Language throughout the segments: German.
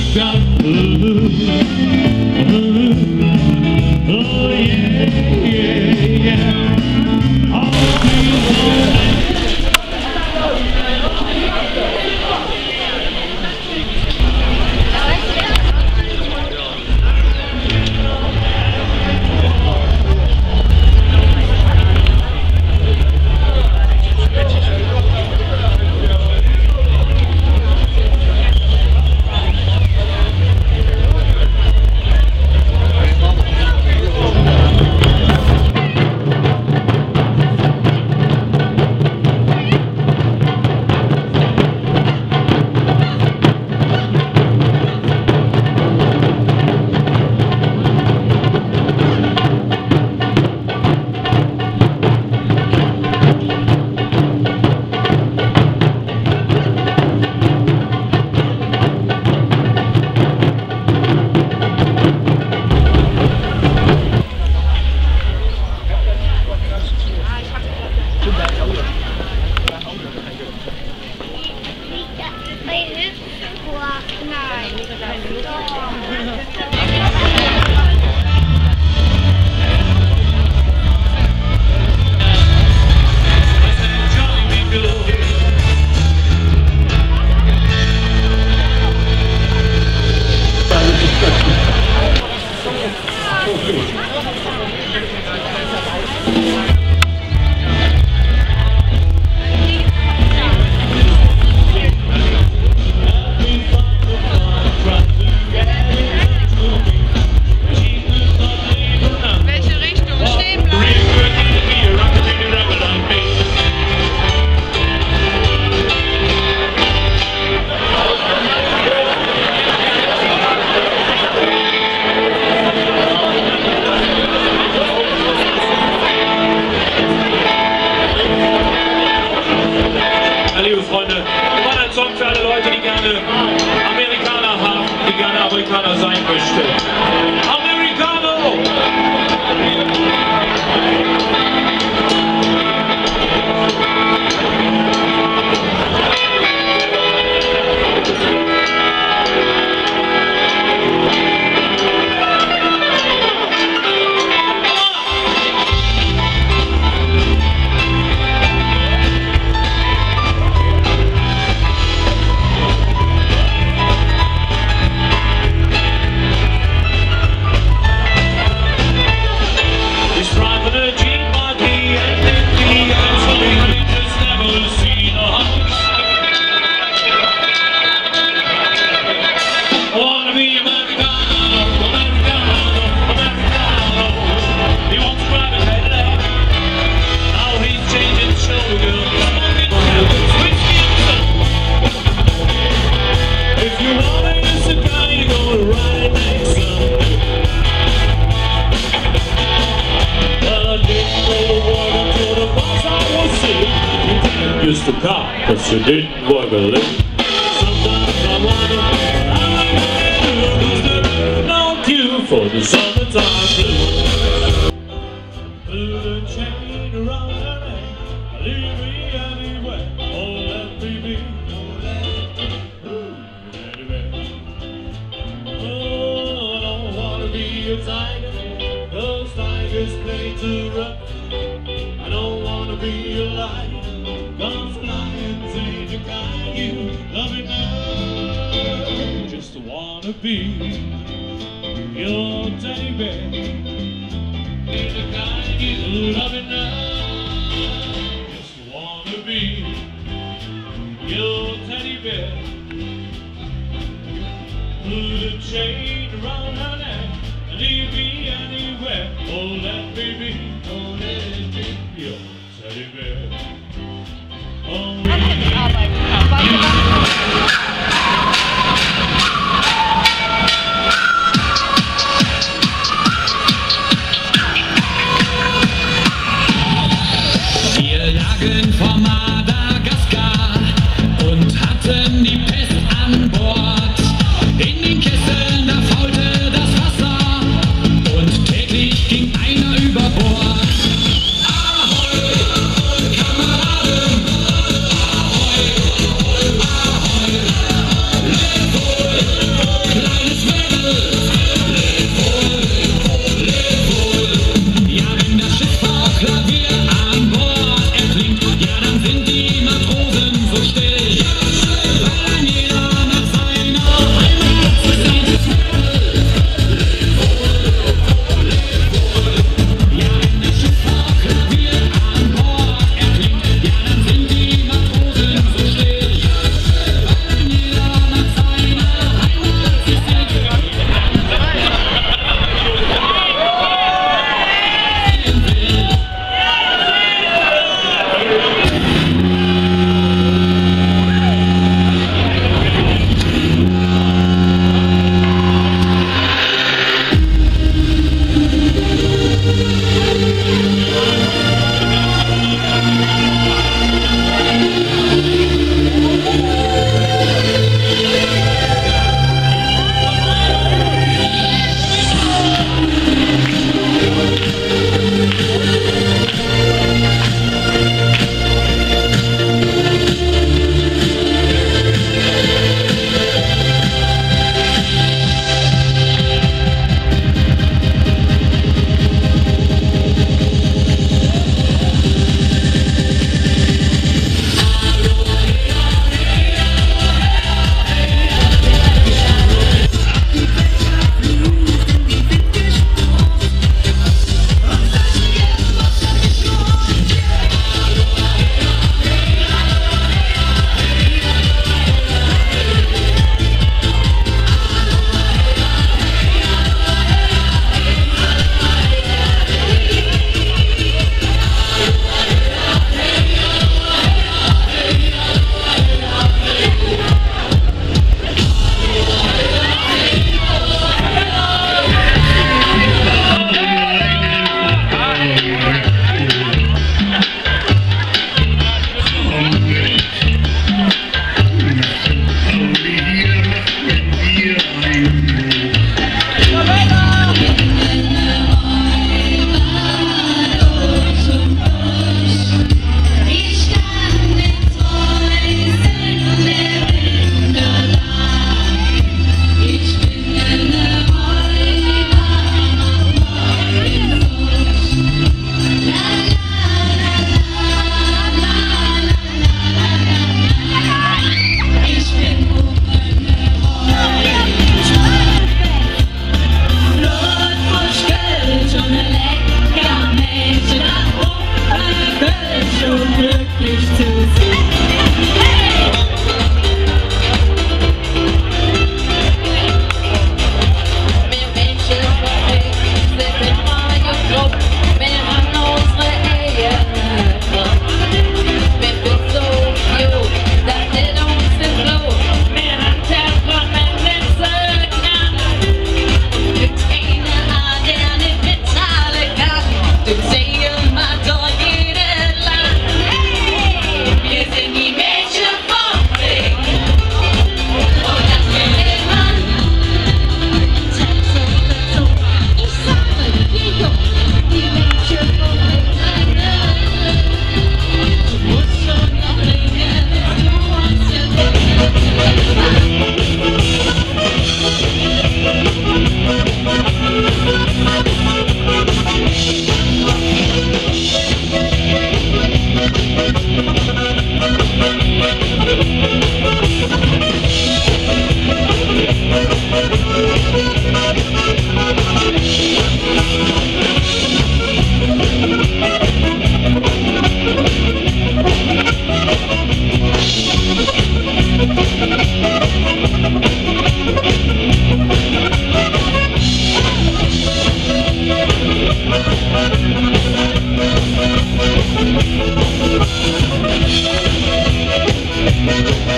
Oh yeah, yeah, yeah. All these Amerikaner sein möchte. Americano! Used to cop, but she didn't work a lick. Sometimes I wonder how I no cue for the summertime blues. Put a chain around her neck, leave me anywhere. Oh, let me be, oh, let me be. Oh, I don't wanna be a tiger, those tigers play too rough. I don't wanna be a lion, cause lions ain't the kind you love enough. Just wanna be your teddy bear, ain't the kind you love enough. Just wanna be your teddy bear. Put a chain around her neck and leave me anywhere. Oh, let me be, oh, let me be your teddy bear. Wir lagen vor Madagaskar und hatten die Pest an Bord. In den Kesseln, da faulte das Wasser und täglich ging einer über Bord.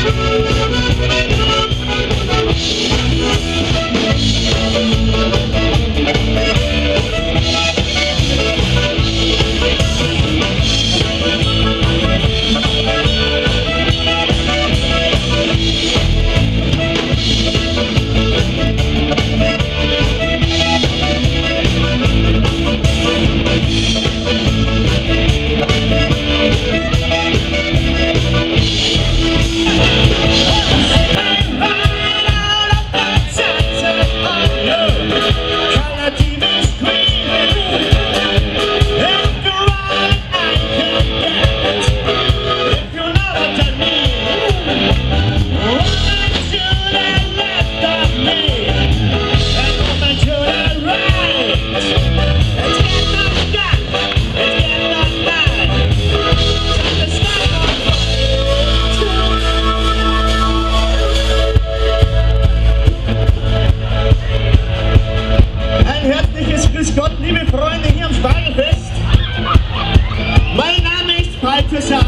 Grüß Gott, liebe Freunde hier am Spargelfest. Mein Name ist paar.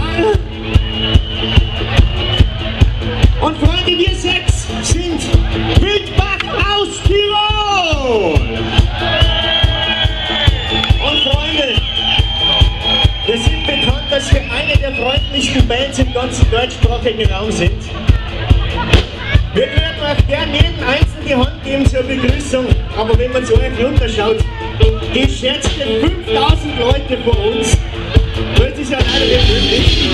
Und Freunde, wir sechs sind Wildbach aus Tirol. Und Freunde, wir sind bekannt, dass wir eine der freundlichsten Bands im ganzen deutschsprachigen Raum sind. Wir würden auch gern jeden Einzelnen die Hand geben zur Begrüßung, aber wenn man so euch runterschaut, geschätzte 5000 Leute vor uns, das ist ja leider nicht möglich.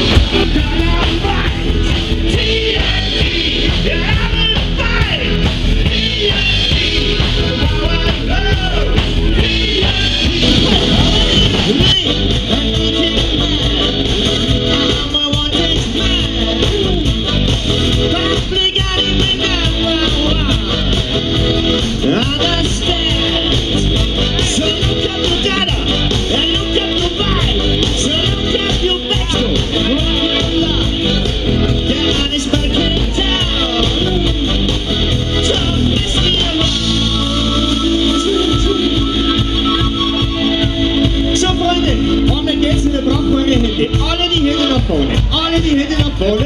Alle die Hände nach vorne, alle die Hände nach vorne.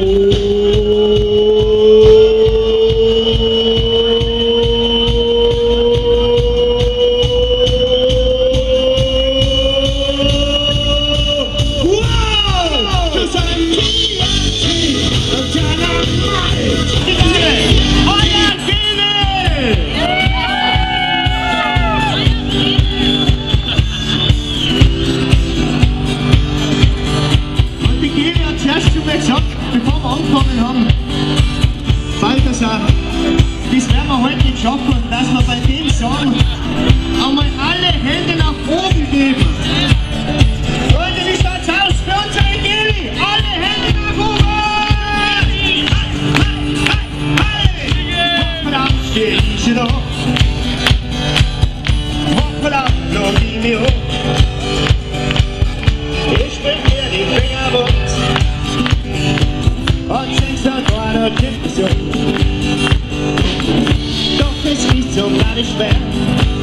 Bevor wir angefangen haben, Balthasar, das werden wir heute nicht schaffen, dass wir bei dem Song einmal alle Hände nach oben geben. Leute, wie schaut's aus für unsere Geli? Alle Hände nach oben! Hoppala, steh ich da. Hoppala, schau ich mich hoch. Ich bin mir die Finger wund. Und singst dort einer Diskussion. Doch es riecht so gar nicht schwer.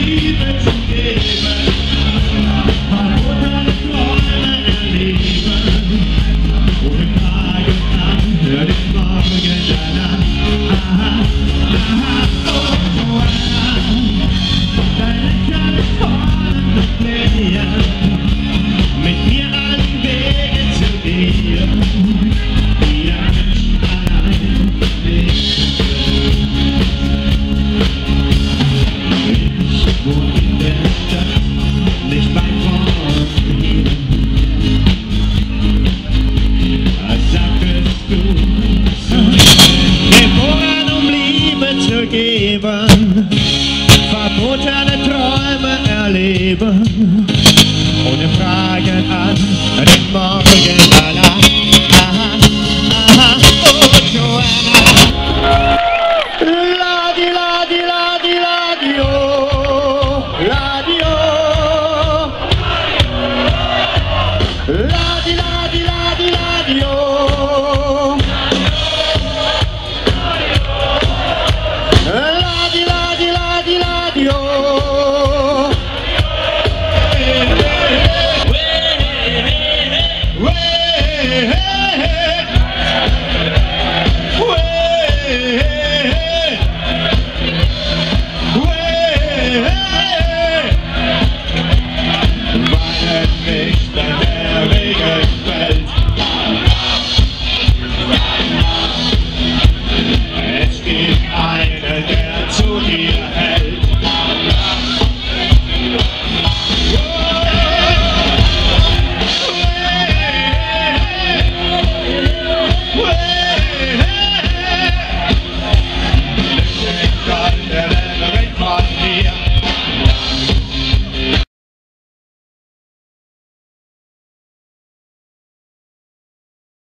Verbotene Träume erleben, ohne Fragen an den Morgen. Aha, aha, oh Joanna. Ladi, ladi, ladi, ladi, oh, ladi, oh. Ladi, ladi, ladi, ladi, oh. Ladi, ladi, ladi, ladi, oh. Hey,